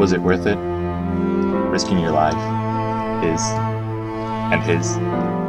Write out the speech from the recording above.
Was it worth it? Risking your life, his, and his.